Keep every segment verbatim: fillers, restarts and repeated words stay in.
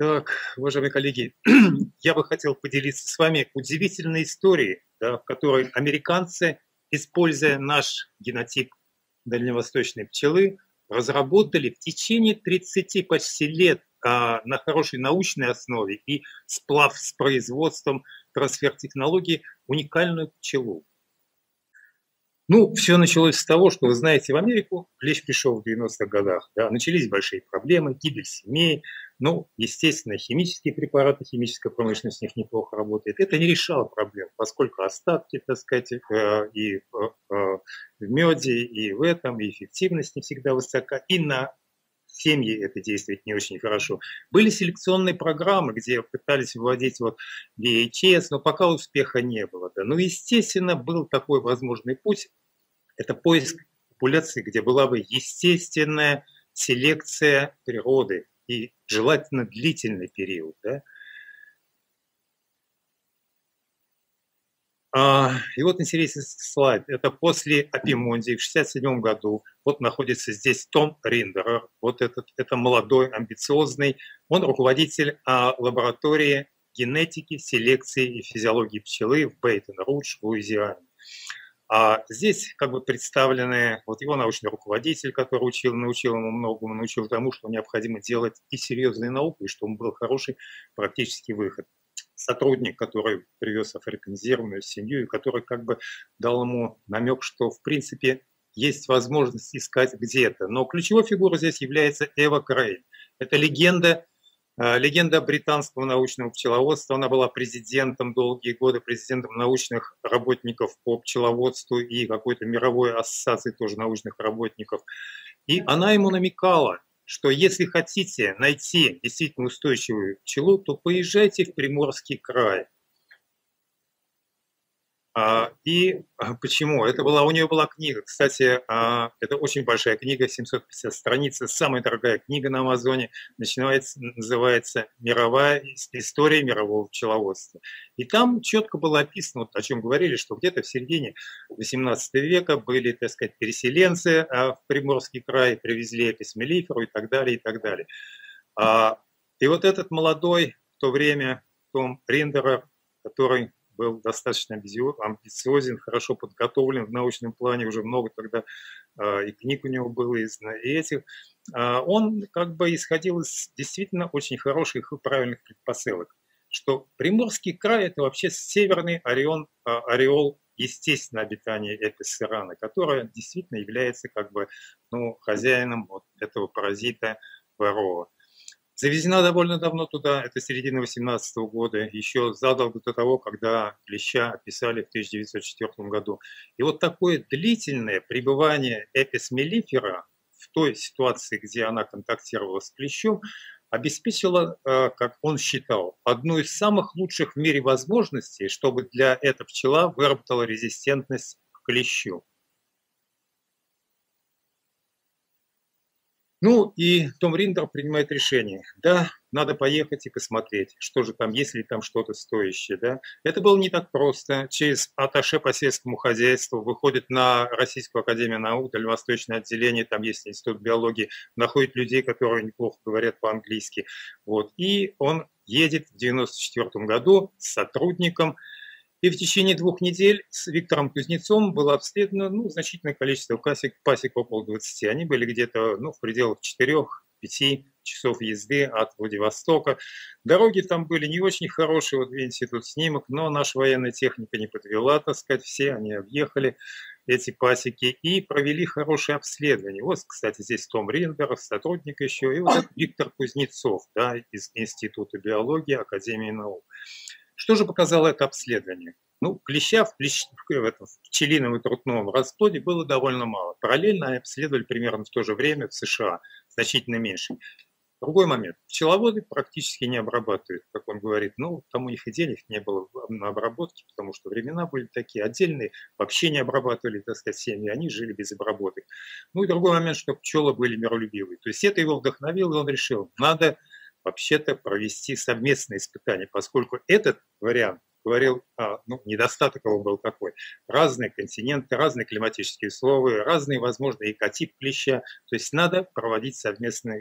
Так, уважаемые коллеги, я бы хотел поделиться с вами удивительной историей, да, в которой американцы, используя наш генотип дальневосточной пчелы, разработали в течение тридцати почти лет а, на хорошей научной основе и сплав с производством, трансфер технологий уникальную пчелу. Ну, все началось с того, что, вы знаете, в Америку клещ пришел в девяностых годах, да, начались большие проблемы, гибель семей, ну, естественно, химические препараты, химическая промышленность в них неплохо работает. Это не решало проблем, поскольку остатки, так сказать, э, и э, э, в меде, и в этом, и эффективность не всегда высока, и на семьи это действует не очень хорошо. Были селекционные программы, где пытались вводить вот ви эйч эс, но пока успеха не было. Да. Ну, естественно, был такой возможный путь. Это поиск популяции, где была бы естественная селекция природы и желательно длительный период. Да. А, и вот интересный слайд. Это после Опимонди в шестьдесят седьмом году. Вот находится здесь Том Риндерер. Вот этот, это молодой, амбициозный. Он руководитель а, лаборатории генетики, селекции и физиологии пчелы в Бейтон-Рудж в Луизиане. А здесь как бы представлены вот его научный руководитель, который учил, научил ему многому, научил тому, что необходимо делать и серьезную науку, и чтобы был хороший практический выход. Сотрудник, который привез африканизированную семью, и который как бы дал ему намек, что в принципе есть возможность искать где-то. Но ключевой фигурой здесь является Эва Крейн. Это легенда, легенда британского научного пчеловодства. Она была президентом долгие годы, президентом научных работников по пчеловодству и какой-то мировой ассоциации тоже научных работников. И она ему намекала, что если хотите найти действительно устойчивую пчелу, то поезжайте в Приморский край. А, и почему? Это была, у нее была книга, кстати, а, это очень большая книга, семьсот пятьдесят страниц, самая дорогая книга на Амазоне, начинается, называется «Мировая история мирового пчеловодства». И там четко было описано, вот о чем говорили, что где-то в середине восемнадцатого века были, так сказать, переселенцы а, в Приморский край, привезли Апис меллиферу и так далее, и так далее. А, и вот этот молодой в то время Том Риндерер, который был достаточно амбициозен, хорошо подготовлен в научном плане, уже много тогда э, и книг у него было издано, и этих. Э, он как бы исходил из действительно очень хороших и правильных предпосылок, что Приморский край – это вообще северный ореол, э, ореол естественного обитания Апис cerana, которая действительно является как бы ну, хозяином вот этого паразита Варроа. Завезена довольно давно туда, это середина восемнадцатого года, еще задолго до того, когда клеща описали в тысяча девятьсот четвёртом году. И вот такое длительное пребывание Апис меллифера в той ситуации, где она контактировала с клещом, обеспечило, как он считал, одну из самых лучших в мире возможностей, чтобы для этой пчела выработала резистентность к клещу. Ну и Том Риндер принимает решение, да, надо поехать и посмотреть, что же там, есть ли там что-то стоящее, да. Это было не так просто. Через атташе по сельскому хозяйству выходит на Российскую академию наук, дальневосточное отделение, там есть институт биологии, находит людей, которые неплохо говорят по-английски, вот. И он едет в девяносто четвёртом году с сотрудником. И в течение двух недель с Виктором Кузнецовым было обследовано ну, значительное количество пасек, пасек около двадцати. Они были где-то ну, в пределах четырёх-пяти часов езды от Владивостока. Дороги там были не очень хорошие, вот видите, тут снимок, но наша военная техника не подвела, так сказать, все они объехали эти пасеки и провели хорошее обследование. Вот, кстати, здесь Том Риндер, сотрудник еще, и вот это Виктор Кузнецов, да, из Института биологии Академии наук. Что же показало это обследование? Ну, клеща в, клещ... в, этом, в пчелином и трутновом расплоде было довольно мало. Параллельно они обследовали примерно в то же время в США, значительно меньше. Другой момент. Пчеловоды практически не обрабатывают, как он говорит. Ну, там у них и денег не было на обработке, потому что времена были такие. Отдельные вообще не обрабатывали, так сказать, семьи, они жили без обработок. Ну и другой момент, что пчелы были миролюбивые. То есть это его вдохновило, и он решил, надо вообще-то провести совместные испытания, поскольку этот вариант говорил, а, ну, недостаток его был такой. Разные континенты, разные климатические условия, разные, возможно, экотип клеща. То есть надо проводить совместные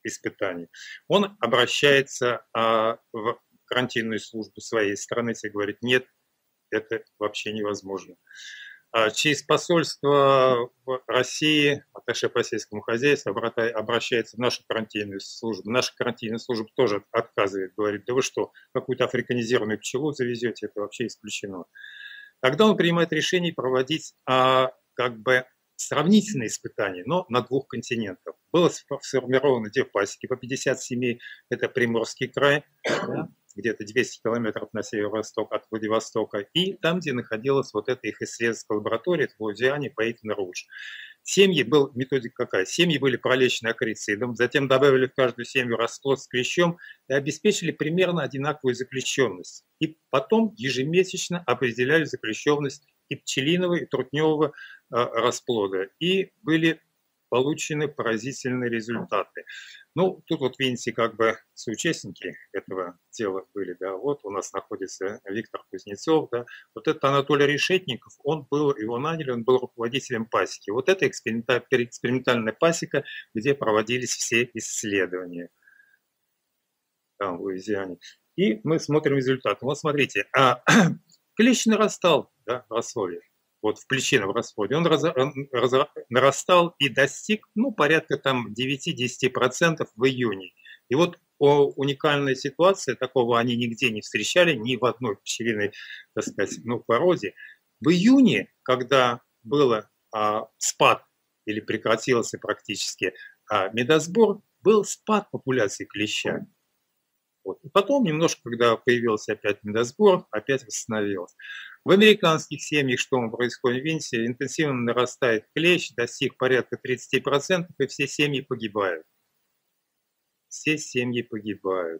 испытаний. Он обращается а, в карантинную службу своей страны и говорит: нет, это вообще невозможно. А через посольство в России, атташе по сельскому хозяйству, обращается в нашу карантинную службу. Наша карантинная служба тоже отказывает, говорит: да вы что, какую-то африканизированную пчелу завезете, это вообще исключено. Тогда он принимает решение проводить а, как бы сравнительные испытания, но на двух континентах. Было сформировано две пасеки по пятьдесят семей, это Приморский край, да, где-то двести километров на северо-восток от Владивостока, и там, где находилась вот эта их исследовательская лаборатория, это в Луизиане, Пейтон-Руж. Семьи, был, методика какая? Семьи были пролечены акрицидом, затем добавили в каждую семью расплод с клещом и обеспечили примерно одинаковую заключенность. И потом ежемесячно определяли заключенность и пчелиного, и трутневого э, расплода. И были получены поразительные результаты. Ну, тут вот видите, как бы соучастники этого дела были, да, вот у нас находится Виктор Кузнецов, да, вот это Анатолий Решетников, он был, его наняли, он был руководителем пасеки. Вот это экспериментальная пасека, где проводились все исследования там, в Луизиане. И мы смотрим результаты. Вот смотрите, а, клещ нарастал, да, в рассоле. Вот в плечином расплоде, он, раз, он раз, нарастал и достиг, ну, порядка там девяти-десяти процентов в июне. И вот о, уникальная ситуация, такого они нигде не встречали, ни в одной пчелиной, так сказать, ну, породе. В июне, когда был а, спад, или прекратился практически а, медосбор, был спад популяции клеща. Вот. И потом немножко, когда появился опять медосбор, опять восстановилось. В американских семьях что происходит? Видите, интенсивно нарастает клещ, достиг порядка тридцати процентов, и все семьи погибают. Все семьи погибают.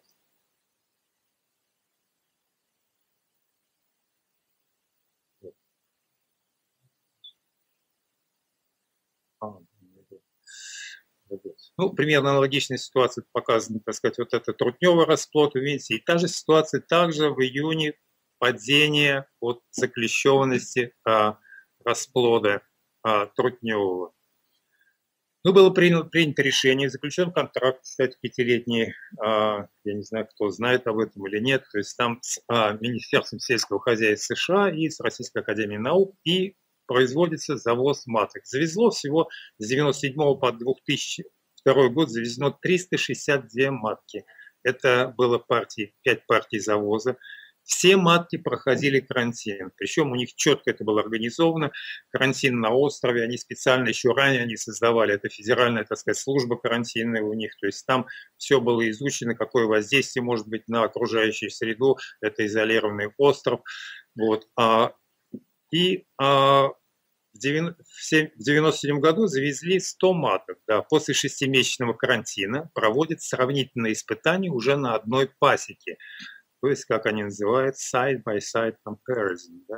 Ну, примерно аналогичная ситуация показана, так сказать, вот это трутневый расплод, видите, и та же ситуация также в июне, падение от заклещенности а, расплода а, трутневого. Ну, было принято, принято решение, заключен контракт, кстати, пятилетний, а, я не знаю, кто знает об этом или нет, то есть там с а, Министерством сельского хозяйства США и с Российской академией наук, и производится завоз маток. Завезло всего с девяносто седьмого по две тысячи второй год завезено триста шестьдесят две матки. Это было партии, пять партий завоза. Все матки проходили карантин, причем у них четко это было организовано. Карантин на острове, они специально еще ранее они создавали, это федеральная, так сказать, служба карантинная у них, то есть там все было изучено, какое воздействие может быть на окружающую среду, это изолированный остров. Вот. И а, в девяносто седьмом году завезли сто маток. Да, после шестимесячного карантина проводят сравнительные испытания уже на одной пасеке. То есть, как они называют, side-by-side comparison. Да.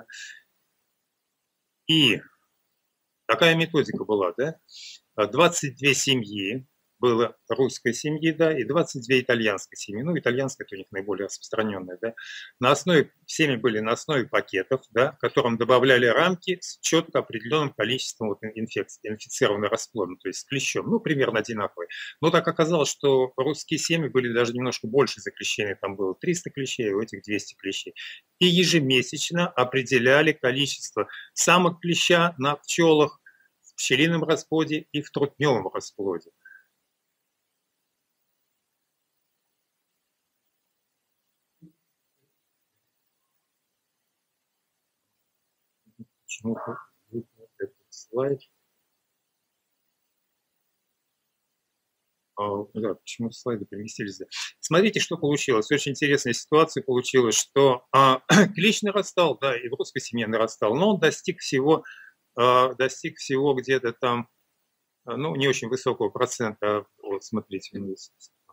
И такая методика была, да, двадцать две семьи, было русской семьи, да, и двадцать две итальянской семьи. Ну, итальянская это у них наиболее распространенная, да. На основе, семьи были на основе пакетов, да, которым добавляли рамки с четко определенным количеством вот инфекций, инфицированных расплодом, то есть с клещом, ну, примерно одинаковые. Но так оказалось, что русские семьи были даже немножко больше заклещены, там было триста клещей, у этих двести клещей. И ежемесячно определяли количество самок клеща на пчелах в пчелином расплоде и в трутневом расплоде. Почему-то этот слайд. А, да, почему слайды переместились? Смотрите, что получилось. Очень интересная ситуация получилась, что а, клещ нарастал, да, и в русской семье нарастал, но он достиг всего, а, достиг всего где-то там, ну, не очень высокого процента. Вот, смотрите, вниз.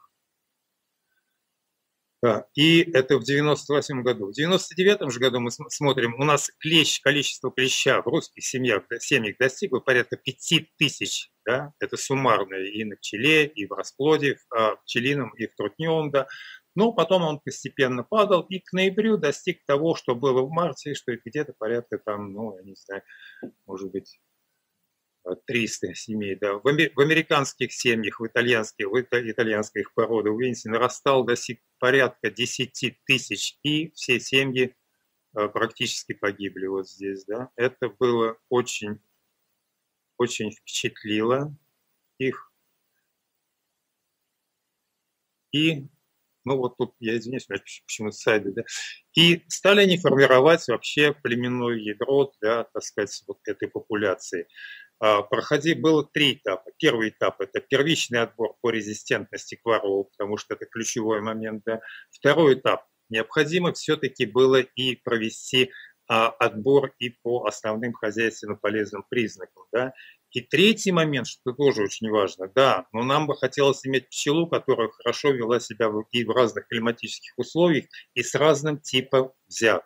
Да, и это в девяносто восьмом году. В девяносто девятом же году мы смотрим, у нас клещ, количество клеща в русских семьях, семьях достигло порядка пяти тысяч. Да? Это суммарное и на пчеле, и в расплоде, в пчелином, и в трутневом. Да? Но потом он постепенно падал, и к ноябрю достиг того, что было в марте, что где-то порядка там, ну, я не знаю, может быть, триста семей, да. В, ами в американских семьях, в итальянских, в ита итальянских породах, видите, нарастал до сих порядка десяти тысяч, и все семьи э, практически погибли вот здесь, да. Это было очень, очень впечатлило их. И, ну вот тут, я извиняюсь, почему-то сайды, да. И стали они формировать вообще племенное ядро для, так сказать, вот этой популяции. Проходи, было три этапа. Первый этап – это первичный отбор по резистентности к вору, потому что это ключевой момент. Да. Второй этап – необходимо все-таки было и провести а, отбор и по основным хозяйственно полезным признакам. Да. И третий момент, что тоже очень важно, да, но нам бы хотелось иметь пчелу, которая хорошо вела себя и в разных климатических условиях, и с разным типом взяток.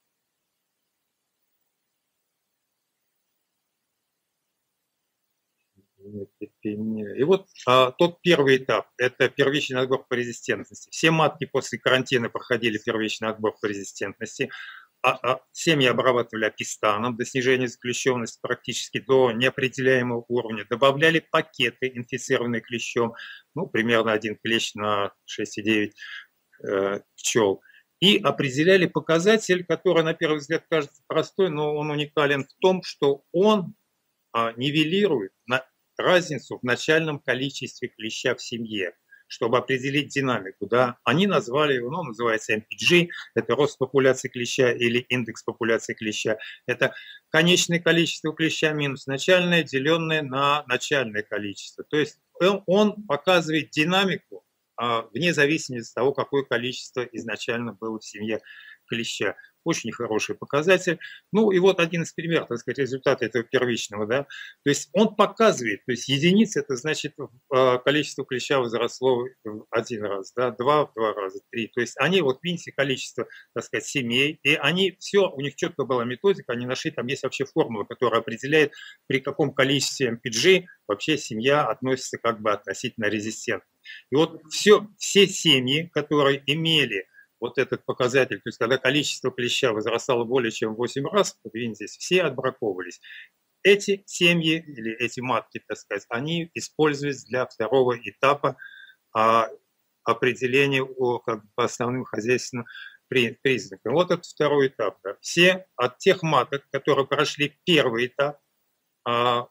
И вот а, тот первый этап – это первичный отбор по резистентности. Все матки после карантина проходили первичный отбор по резистентности. А, а, семьи обрабатывали апистаном до снижения заключенности практически до неопределяемого уровня. Добавляли пакеты, инфицированные клещом, ну, примерно один клещ на шесть и девять э, пчел. И определяли показатель, который, на первый взгляд, кажется простой, но он уникален в том, что он а, нивелирует на разницу в начальном количестве клеща в семье, чтобы определить динамику. Да. Они назвали его, ну, называется эм пи джи, это рост популяции клеща или индекс популяции клеща. Это конечное количество клеща минус начальное, деленное на начальное количество. То есть он, он показывает динамику а, вне зависимости от того, какое количество изначально было в семье клеща. Очень хороший показатель. Ну и вот один из примеров, так сказать, результата этого первичного, да. То есть он показывает, то есть единица, это значит количество клеща возросло в один раз, да, два в два раза, три. То есть они, вот видите, количество, так сказать, семей, и они все, у них четко была методика, они нашли, там есть вообще формула, которая определяет, при каком количестве эм пи джи вообще семья относится как бы относительно резистентно. И вот все, все семьи, которые имели вот этот показатель, то есть когда количество клеща возрастало более чем в восемь раз, видите, здесь все отбраковывались. Эти семьи или эти матки, так сказать, они используются для второго этапа а, определения о, как бы, основным хозяйственным признакам. Вот этот второй этап. Да. Все от тех маток, которые прошли первый этап, а,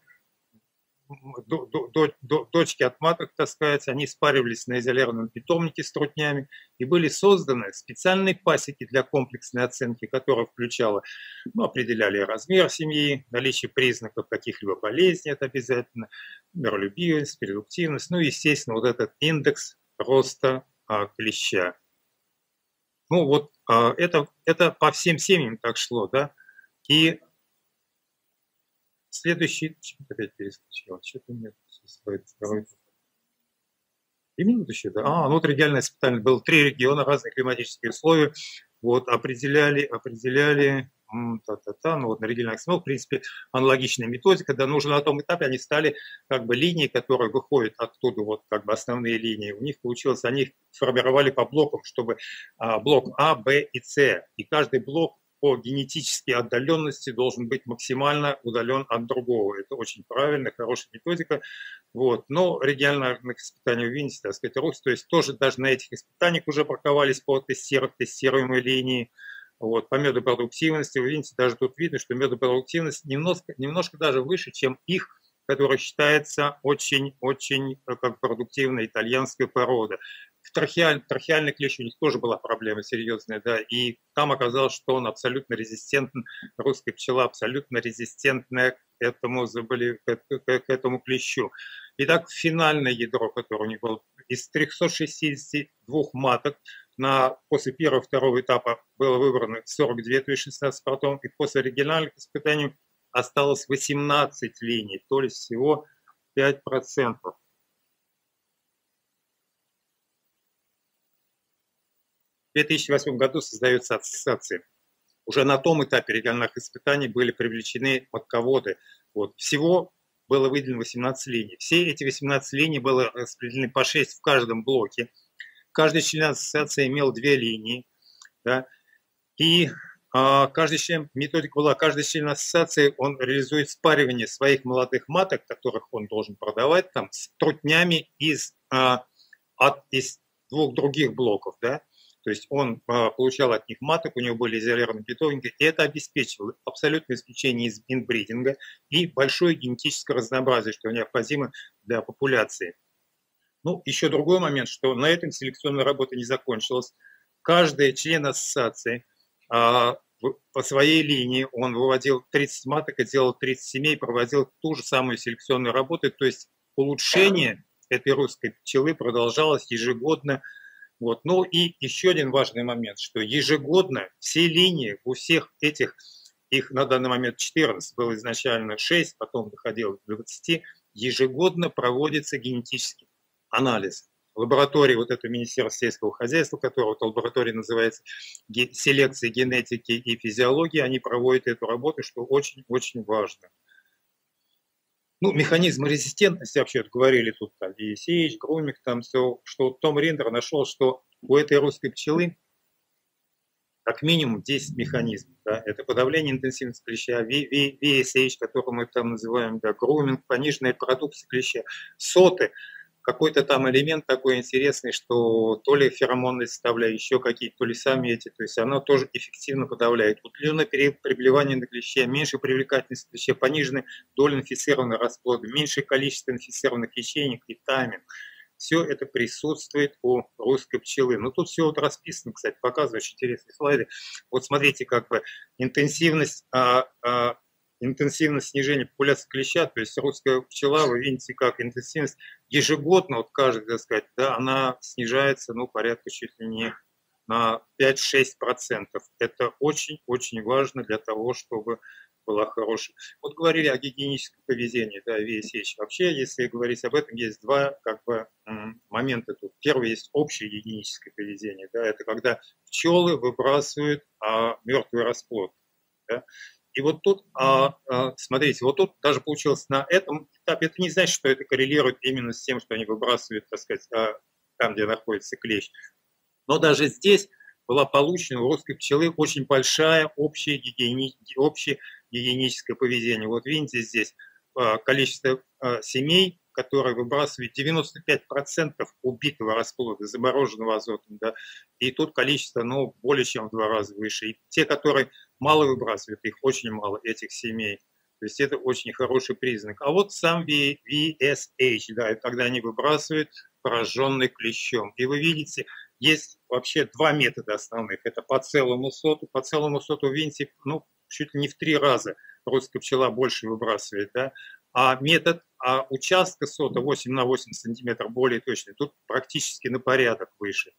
дочки от маток, так сказать, они спаривались на изолированном питомнике с трутнями, и были созданы специальные пасеки для комплексной оценки, которая включала, ну, определяли размер семьи, наличие признаков каких-либо болезней, это обязательно, миролюбивость, продуктивность, ну, естественно, вот этот индекс роста а, клеща. Ну, вот а, это, это по всем семьям так шло, да, и следующий, опять перескочил, что-то нет, второй. И минут еще, да. А, внутрирегиональное испытание. Было три региона, разные климатические условия. Вот, определяли, определяли, та-та-та, ну вот на региональных СМО, в принципе, аналогичная методика, да, но уже на том этапе они стали, как бы, линии, которые выходят оттуда, вот, как бы, основные линии, у них получилось, они их формировали по блокам, чтобы а, блок А, Б и С, и каждый блок по генетической отдаленности должен быть максимально удален от другого. Это очень правильная, хорошая методика. Вот. Но региональных испытаний в Виннисе, так сказать, рост, то есть тоже даже на этих испытаниях уже браковались по тестируемой линии. Вот. По медопродуктивности, вы видите, даже тут видно, что медопродуктивность немножко, немножко даже выше, чем их, которая считается очень-очень как продуктивная итальянская порода. Трахеаль, трахеальный клещ у них тоже была проблема серьезная, да, и там оказалось, что он абсолютно резистентен, русская пчела абсолютно резистентная к этому, забыли, к, к, к этому клещу. Итак, финальное ядро, которое у них было, из трёхсот шестидесяти двух маток на, после первого второго этапа было выбрано сорок две, то есть шестнадцать потом, и после оригинальных испытаний осталось восемнадцать линий, то есть всего пять процентов. В две тысячи восьмом году создается ассоциация. Уже на том этапе региональных испытаний были привлечены матководы. Вот. Всего было выделено восемнадцать линий. Все эти восемнадцать линий было распределены по шесть в каждом блоке. Каждый член ассоциации имел две линии. Да? И каждый член, методика была, каждый член ассоциации, он реализует спаривание своих молодых маток, которых он должен продавать там с трутнями из, а, от, из двух других блоков, да, то есть он а, получал от них маток, у него были изолированные питомники, и это обеспечивало абсолютное исключение из инбридинга и большое генетическое разнообразие, что необходимо для популяции. Ну, еще другой момент, что на этом селекционная работа не закончилась. Каждый член ассоциации а, по своей линии, он выводил тридцать маток и делал тридцать семей, проводил ту же самую селекционную работу, то есть улучшение этой русской пчелы продолжалось ежегодно. Вот. Ну и еще один важный момент, что ежегодно все линии у всех этих, их на данный момент четырнадцать, было изначально шесть, потом доходило до двадцати, ежегодно проводится генетический анализ. Лаборатории, вот это Министерство сельского хозяйства, которое вот лаборатория называется селекция генетики и физиологии, они проводят эту работу, что очень-очень важно. Ну, механизмы резистентности, вообще вот говорили тут, там, ви эс эйч, Грумик, там все, что Том Риндер нашел, что у этой русской пчелы как минимум десять механизмов. Да? Это подавление интенсивности клеща, ви эс эйч, который мы там называем, да, груминг, пониженная продукция клеща, соты, какой-то там элемент такой интересный, что то ли феромонные составляющие, еще какие-то, то ли сами эти, то есть оно тоже эффективно подавляет. Удлиненное приболевание на клеща, меньше привлекательность клеща, пониженная доля инфицированных расплодов, меньшее количество инфицированных ячеек и тайминг. Все это присутствует у русской пчелы. Ну, тут все вот расписано, кстати, показываю очень интересные слайды. Вот смотрите, как бы интенсивность, а, а, интенсивность снижения популяции клеща, то есть русская пчела, вы видите, как интенсивность ежегодно, вот каждый, так сказать, да, она снижается, ну, порядка чуть ли не на пять-шесть процентов. Это очень-очень важно для того, чтобы была хорошая. Вот говорили о гигиеническом поведении, да, ви эс эйч. Вообще, если говорить об этом, есть два как бы момента тут. Первый есть общее гигиеническое поведение, да, это когда пчелы выбрасывают а, мертвый расплод. Да. И вот тут, а, а, смотрите, вот тут даже получилось на этом этапе, это не значит, что это коррелирует именно с тем, что они выбрасывают, так сказать, а, там, где находится клещ. Но даже здесь была получена у русской пчелы очень большая общая гигиени... общее гигиеническое поведение. Вот видите здесь а, количество а, семей, которые выбрасывают девяносто пять процентов убитого расплода, замороженного азотом, да, и тут количество, ну, более чем в два раза выше. И те, которые мало выбрасывают, их очень мало, этих семей. То есть это очень хороший признак. А вот сам ви эс эйч, да, когда они выбрасывают пораженный клещом. И вы видите, есть вообще два метода основных. Это по целому соту. По целому соту, видите, ну, чуть ли не в три раза русская пчела больше выбрасывает, да. А метод а участка сота восемь на восемь сантиметров более точный, тут практически на порядок выше.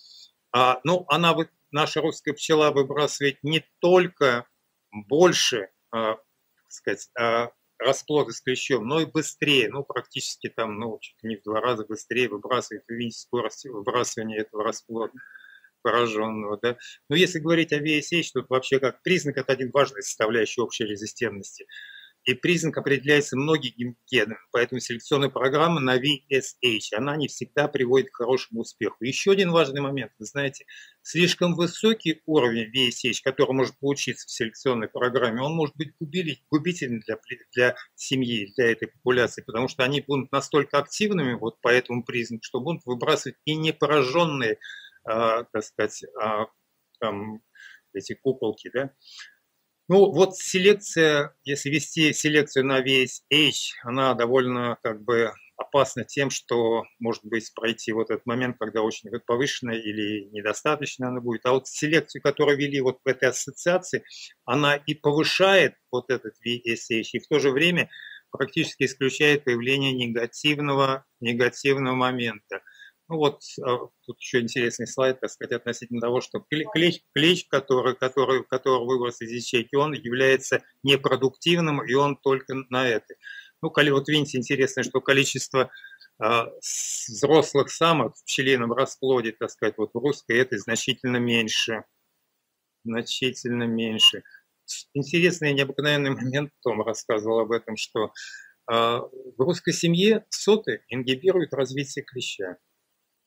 А, ну, она, наша русская пчела выбрасывает не только больше, а, так сказать, а, расплода с клещом, но и быстрее, ну, практически там, ну, чуть не в два раза быстрее выбрасывает, вы видите скорость выбрасывания этого расплода пораженного, да. Но если говорить о ви эс эйч, тут вообще как признак, это один важный составляющий общей резистентности. И признак определяется многими генами, поэтому селекционная программа на ви эс эйч, она не всегда приводит к хорошему успеху. Еще один важный момент, вы знаете, слишком высокий уровень ви эс эйч, который может получиться в селекционной программе, он может быть губительным для, для семьи, для этой популяции, потому что они будут настолько активными, вот по этому признаку, что будут выбрасывать и не пораженные, а, так сказать, а, там, эти куколки, да. Ну, вот селекция, если вести селекцию на ви эс эйч, она довольно как бы опасна тем, что может быть пройти вот этот момент, когда очень повышенная или недостаточно она будет. А вот селекцию, которую вели вот в этой ассоциации, она и повышает вот этот ви эс эйч, и в то же время практически исключает появление негативного, негативного момента. Ну вот тут еще интересный слайд, так сказать, относительно того, что клещ, клещ который, который, который выброс из ячейки, он является непродуктивным, и он только на этой. Ну, вот видите, интересно, что количество а, взрослых самок в пчелином расплоде, так сказать, вот в русской этой значительно меньше. Значительно меньше. Интересный необыкновенный момент, Том рассказывал об этом, что а, в русской семье соты ингибируют развитие клеща.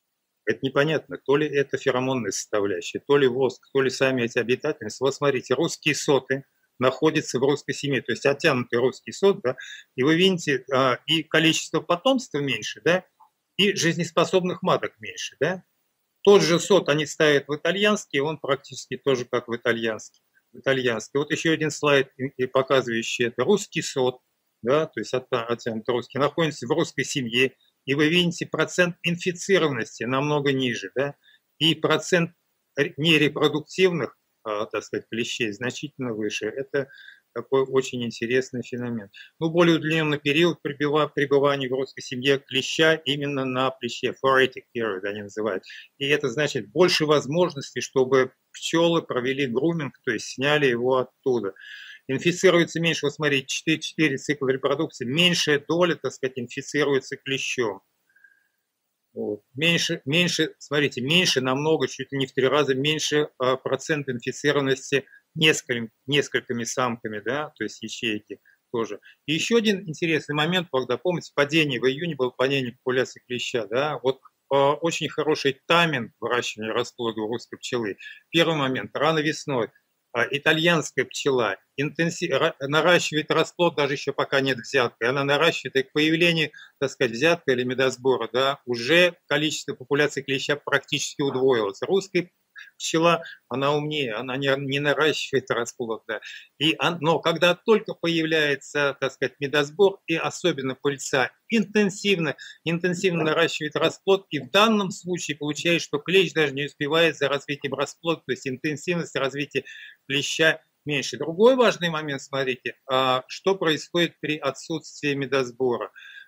Это непонятно, то ли это феромонная составляющая, то ли воск, то ли сами эти обитательницы. Вот смотрите, русские соты находятся в русской семье, то есть оттянутый русский сот, да, и вы видите, а, и количество потомства меньше, да, и жизнеспособных маток меньше, да. Тот же сот они ставят в итальянский, он практически тоже как в итальянский. В итальянский. Вот еще один слайд, показывающий это русский сот, да, то есть оттянутый русский, находится в русской семье, и вы видите, процент инфицированности намного ниже, да, и процент нерепродуктивных, так сказать, клещей значительно выше. Это такой очень интересный феномен. Ну, более удлиненный период пребывания в русской семье клеща именно на плеще, phoretic period они называют. И это значит больше возможностей, чтобы пчелы провели груминг, то есть сняли его оттуда. Инфицируется меньше, вот смотрите, четыре цикла репродукции, меньшая доля, так сказать, инфицируется клещом. Вот. Меньше, меньше, смотрите, меньше намного, чуть ли не в три раза меньше а, процент инфицированности несколькими, несколькими самками, да, то есть ячейки тоже. И еще один интересный момент, когда, помните, падение в июне было падение популяции клеща, да, вот а, очень хороший тайминг выращивания расплода у русской пчелы. Первый момент, рано весной. Итальянская пчела интенсив... наращивает расплод, даже еще пока нет взятки, она наращивает, и к появлению, так сказать, взятка или медосбора, да, уже количество популяции клеща практически удвоилось. Русская пчела, она умнее, она не, не наращивает расплод, да. И, но когда только появляется, так сказать, медосбор, и особенно пыльца, интенсивно, интенсивно наращивает расплод, и в данном случае получается, что клещ даже не успевает за развитием расплода, то есть интенсивность развития клеща меньше. Другой важный момент, смотрите, что происходит при отсутствии медосбора.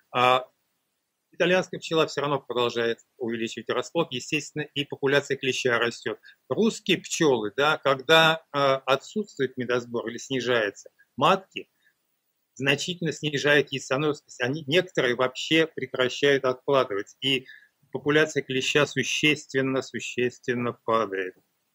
Итальянская пчела все равно продолжает увеличивать расплод, естественно, и популяция клеща растет. Русские пчелы, да, когда отсутствует медосбор или снижается, матки значительно снижают яйценосность, они некоторые вообще прекращают откладывать, и популяция клеща существенно, существенно падает.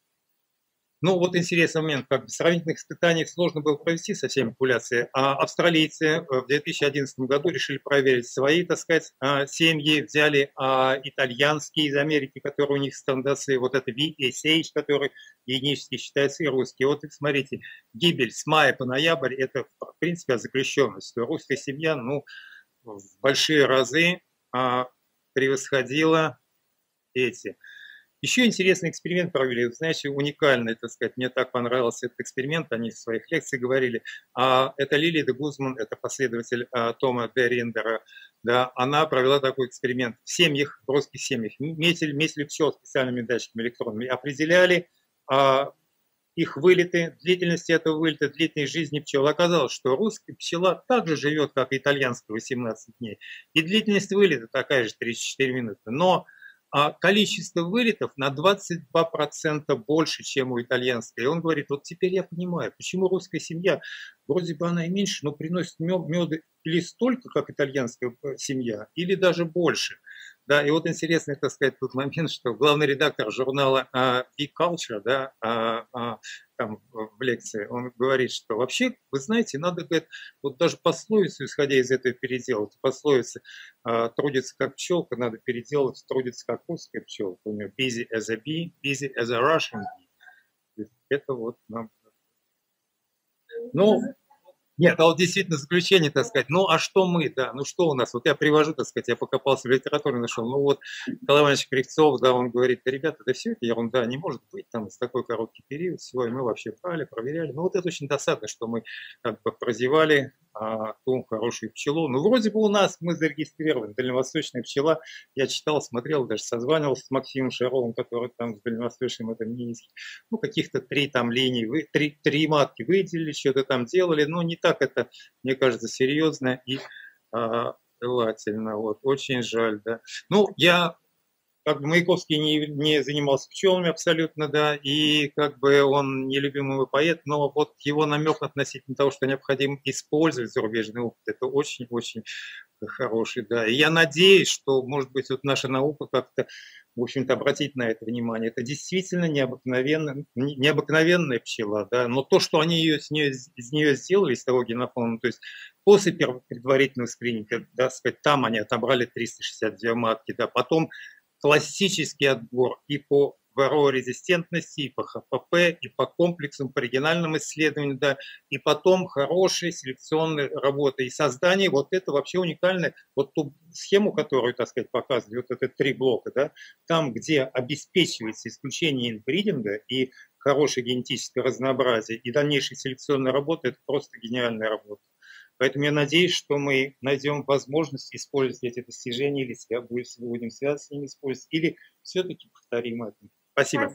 Ну, вот интересный момент, как бы в сравнительных испытаниях сложно было провести со всеми популяциями, а австралийцы в две тысячи одиннадцатом году решили проверить свои, так сказать, семьи, взяли а, итальянские из Америки, которые у них стандартные, вот это ви эс эйч, который генетически считается, и русские. Вот смотрите, гибель с мая по ноябрь, это в принципе запрещенность. Русская семья, ну, в большие разы а, превосходила эти. Еще интересный эксперимент провели, знаете, уникальный, так сказать, мне так понравился этот эксперимент, они в своих лекциях говорили. А, это Лили де Гузман, это последователь а, Тома де Риндера, да, она провела такой эксперимент в семьях, в русских семьях, метили, метили пчел специальными датчиками электронными, определяли а, их вылеты, длительность этого вылета, длительность жизни пчел. Оказалось, что русская пчела также живет, как и итальянская, восемнадцать дней, и длительность вылета такая же, тридцать четыре минуты, но а количество вылетов на двадцать два процента больше, чем у итальянской. И он говорит, вот теперь я понимаю, почему русская семья, вроде бы она и меньше, но приносит мед, меда или столько, как итальянская семья, или даже больше. Да, и вот интересный, так сказать, тот момент, что главный редактор журнала uh, V-Culture, да, uh, uh, там в лекции, он говорит, что вообще, вы знаете, надо, говорит, вот даже пословицу, исходя из этого, переделать. Пословица uh, «трудится как пчелка», надо переделать «трудится как русская пчелка». У него «busy as a bee», «busy as a Russian bee». Это вот нам... Ну, нет, а вот действительно заключение, так сказать, ну а что мы, да, ну что у нас, вот я привожу, так сказать, я покопался в литературе, нашел, ну вот Николай Иванович Кривцов, да, он говорит, да, ребята, да все это ерунда, не может быть там с такой короткий период всего, и мы вообще брали, проверяли, ну вот это очень досадно, что мы как бы прозевали а, ту хорошую пчелу, ну вроде бы у нас мы зарегистрированы, дальневосточная пчела, я читал, смотрел, даже созванивался с Максимом Шаровым, который там с дальневосточным, это Минске, ну каких-то три там линий, вы, три, три матки выделили, что-то там делали, но не так это, мне кажется, серьезно и а, желательно. Вот. Очень жаль, да. Ну, я, как бы, Маяковский не, не занимался пчелами абсолютно, да, и как бы он нелюбимый поэт, но вот его намек относительно того, что необходимо использовать зарубежный опыт, это очень-очень хороший, да. И я надеюсь, что, может быть, вот наша наука как-то, в общем-то, обратить на это внимание. Это действительно необыкновенная, необыкновенная пчела, да, но то, что они ее, с нее, из нее сделали, из того генофонда, то есть после предварительного скрининга, да, сказать, там они отобрали триста шестьдесят две матки, да, потом классический отбор и по ВРО-резистентности, и по ХПП, и по комплексам, по региональным исследованиям, да, и потом хорошие селекционные работы и создание, вот это вообще уникальное, вот ту схему, которую, так сказать, показывали, вот это три блока, да, там, где обеспечивается исключение инбридинга и хорошее генетическое разнообразие, и дальнейшая селекционная работа, это просто гениальная работа. Поэтому я надеюсь, что мы найдем возможность использовать эти достижения, или себя будем связаться с ними использовать, или все-таки повторим это. Спасибо.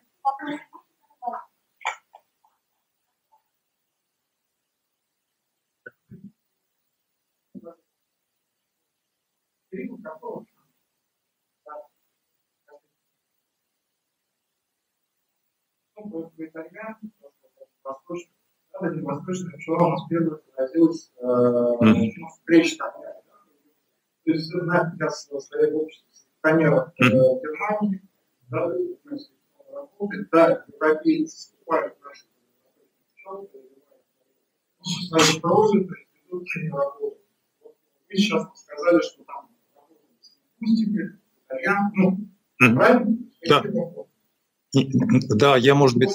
Восточная пчела у нас первая родилась встреча. То есть, знаете, сейчас в своей обществе селекционеров Германии, да, работает, да, европейцы скупают наши пчелы, наши проводы, то есть идут не работают. Вы сейчас сказали, что там работают с акустикой, итальян, ну, mm-hmm. правильно? Да. Да, я, может быть...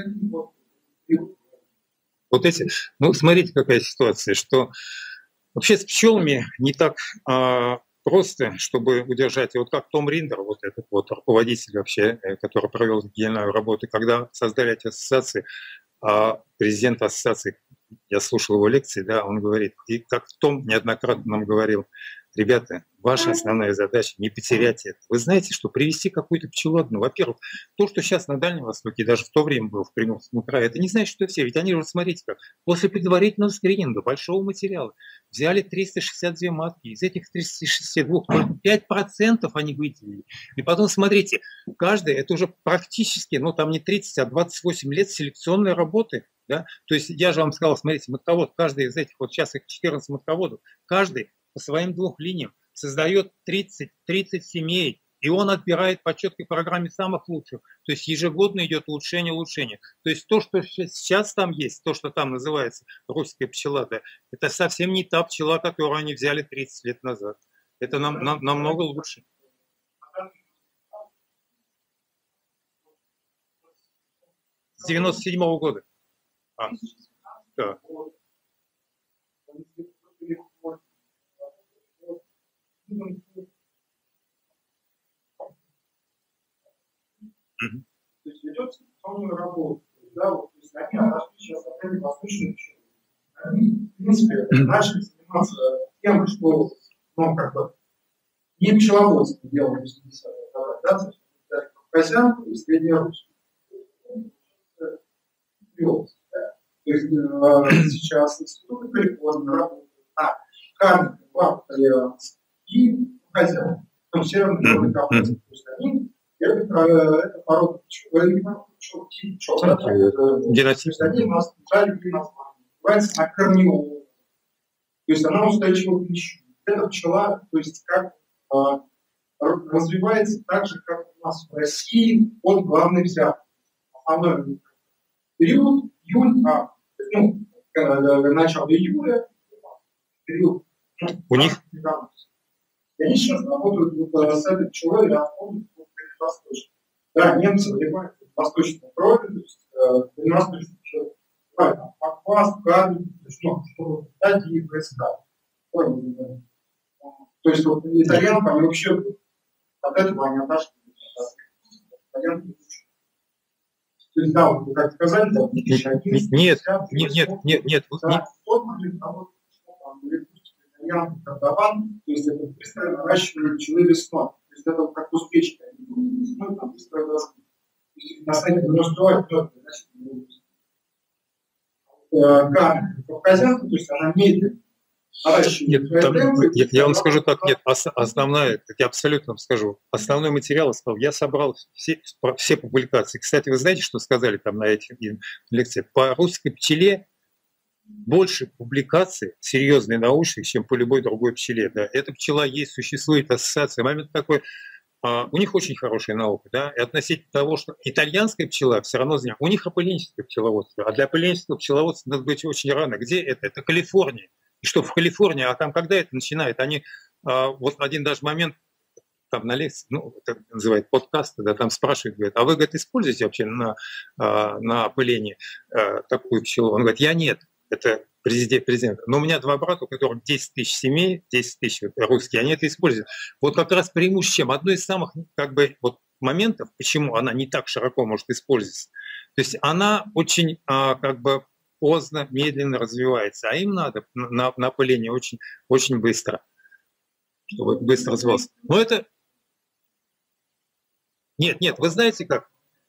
Вот эти, ну, смотрите, какая ситуация, что вообще с пчелами не так а, просто, чтобы удержать. И вот как Том Риндер, вот этот вот руководитель вообще, который провел гениальную работу, когда создали эти ассоциации, а президент ассоциации, я слушал его лекции, да, он говорит, и как Том неоднократно нам говорил, ребята, ваша основная задача не потерять это. Вы знаете, что привести какую-то пчелу одну, во-первых, то, что сейчас на Дальнем Востоке, даже в то время было в Приморском крае, это не значит, что все. Ведь они уже, смотрите как, после предварительного скрининга, большого материала, взяли триста шестьдесят две матки, из этих триста шестьдесят два только пять процентов они выделили. И потом, смотрите, каждый, это уже практически, ну там не тридцать, а двадцать восемь лет селекционной работы. Да? То есть я же вам сказал, смотрите, матковод, каждый из этих, вот сейчас их четырнадцать матководов, каждый по своим двух линиям создает тридцать тридцать семей, и он отбирает по четкой программе самых лучших. То есть ежегодно идет улучшение, улучшение. То есть то, что сейчас там есть, то, что там называется русская пчела, да, это совсем не та пчела, которую они взяли тридцать лет назад. Это нам, нам, намного лучше. С девяносто седьмого года. А, да. Mm-hmm. То есть ведется селекционную работу. Да, вот, то есть они отошли сейчас от этой восточной пчелы. Они, в принципе, mm-hmm. начали заниматься тем, что, ну, как бы, не пчеловодство делали в восьмидесятых годах, да, то есть Кавказянку и Среднерусскую. Да. То есть э, сейчас институты Калифорнии работают на карте, два толеранс и Кавказянку, в том Северном Кавказе. То есть они это, это порода пчел, тип пчел, да, то есть они у нас специально название, называется аккорнеол. То есть она устойчива к пищу. Эта пчела, то есть как э, развивается так же, как у нас в России от главной взятки. Основной период июль, а, ну, начало июля, период. Ну, у них? И они сейчас работают вот, с этой пчелой, да, восточной. Да, немцы выливают восточную кровь, то есть восточную пчелу. Правильно, аквас, кадр, то есть, ну, чтобы дать ей ВСК. То есть вот итальянцы, они вообще от этого они отошли. Итальянцы. То есть, да, вот, как сказали, да, нет, нет, нет, нет, нет, да, в тот момент, а вот, итальянцы, кардаван, то есть это быстрое наращивание пчелы весной. То есть это как успечка. Весной там быстрое наращивание. То есть на сайте вырастает твердое, значит, кавказянка, то есть она медленно. Нет, там, я, я вам скажу так, нет, ос, основная, я абсолютно вам скажу, основной материал, я собрал все, все публикации. Кстати, вы знаете, что сказали там на этих лекциях? По русской пчеле больше публикаций серьезных научных, чем по любой другой пчеле. Да. Эта пчела есть, существует ассоциация. Момент такой, а, у них очень хорошая наука, да, и относительно того, что итальянская пчела все равно, у них опыленческое пчеловодство, а для опыленческого пчеловодства надо быть очень рано. Где это? Это Калифорния. И что в Калифорнии, а там когда это начинает? Они, а, вот один даже момент, там на лекции, ну, это называют подкасты, да, там спрашивают, говорят, а вы, говорит, используете вообще на, на опыление такую пчелу? Он говорит, я нет, это президент, президент. Но у меня два брата, у которых десять тысяч семей, десять тысяч русские, они это используют. Вот как раз преимуществом, одно из самых, как бы, вот моментов, почему она не так широко может использоваться. То есть она очень, как бы, поздно, медленно развивается, а им надо на, на опыление очень, очень быстро, чтобы быстро развивался. Но это... Нет, нет, вы знаете как?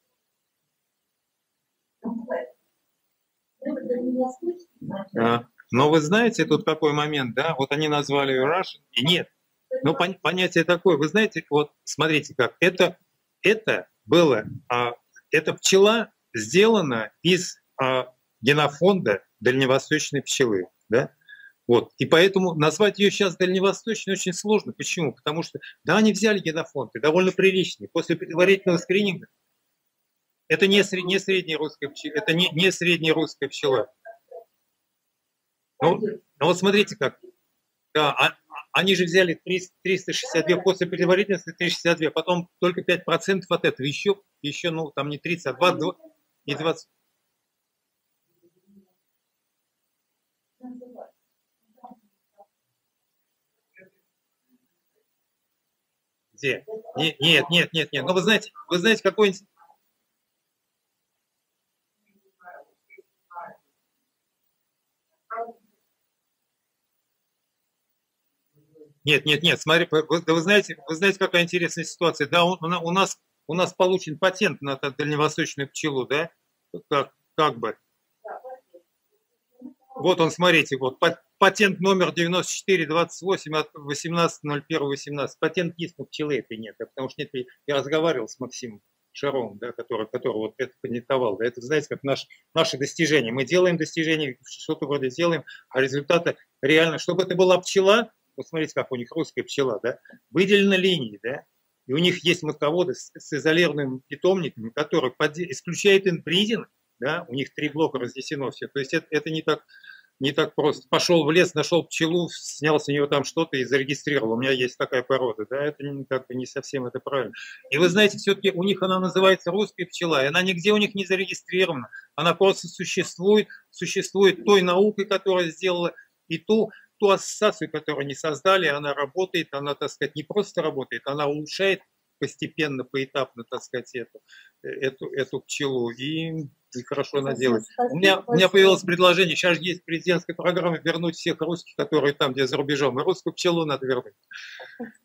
А, но вы знаете тут какой момент, да? Вот они назвали ее Russian, и нет. Ну, пон, понятие такое, вы знаете, вот смотрите как, это, это было, а, эта пчела сделана из а, генофонда дальневосточной пчелы, да? Вот. И поэтому назвать ее сейчас дальневосточной очень сложно. Почему? Потому что, да, они взяли генофонд, и довольно приличный. После предварительного скрининга это не, сред, не средняя русская пчела, это не, не средняя русская пчела. Ну, ну вот смотрите как. Да, а, они же взяли триста шестьдесят два, после предварительного триста шестьдесят два, потом только пять процентов от этого, еще, еще, ну, там не тридцать, а двадцать, и двадцать. Где? Нет, нет, нет, нет, нет. Но вы знаете, вы знаете, какой-нибудь... Нет, нет, нет, смотри, вы, вы знаете, вы знаете, какая интересная ситуация. Да, у, у нас, у нас получен патент на дальневосточную пчелу, да, как, как бы. Вот он, смотрите, вот патент номер девяносто четыре двадцать восемь от восемнадцатого ноль первого восемнадцатого. Патент есть, но пчелы этой нет, потому что нет, я разговаривал с Максимом Шаровым, да, который, который вот это патентовал. Да, это, знаете, как наш, наши достижения. Мы делаем достижения, что-то вроде делаем, а результаты реально, чтобы это была пчела. Вот смотрите, как у них русская пчела, да, выделена линией, да, и у них есть матководы с, с изолированными питомниками, которые под, исключают инбридинг, да, у них три блока разнесено все, то есть это, это не, так, не так просто. Пошел в лес, нашел пчелу, снял с нее там что-то и зарегистрировал, у меня есть такая порода, да, это не, как бы не совсем это правильно. И вы знаете, все-таки у них она называется русская пчела, и она нигде у них не зарегистрирована, она просто существует, существует той наукой, которая сделала, и ту, ту ассоциацию, которую они создали, она работает, она, так сказать, не просто работает, она улучшает постепенно, поэтапно, так сказать, эту, эту, эту пчелу, и, и хорошо она делает. У меня, у меня появилось предложение, сейчас есть президентская программа вернуть всех русских, которые там, где за рубежом, и русскую пчелу надо вернуть.